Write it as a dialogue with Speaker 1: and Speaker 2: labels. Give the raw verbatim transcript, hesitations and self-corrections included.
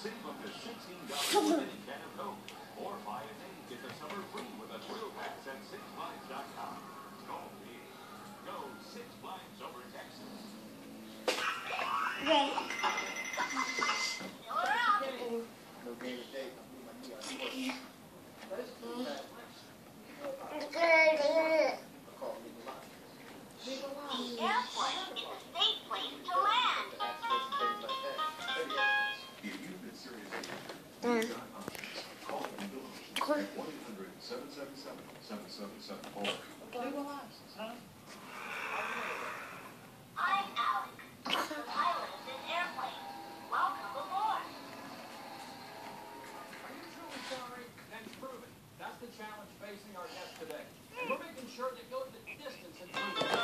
Speaker 1: Save up to sixteen dollars with any can of Coke. Or buy a day, get the summer free with a thrill pass at six flags dot com. Call me. Go Six Flags over Texas.
Speaker 2: Okay.
Speaker 1: one eight hundred, seven seven seven, seven seven seven four.
Speaker 3: Okay, relax, huh?
Speaker 4: I'm Alex, the pilot of this airplane. Welcome aboard.
Speaker 3: Are you truly sorry? Then prove it. That's the challenge facing our guests today. And we're making sure they go the distance and prove it.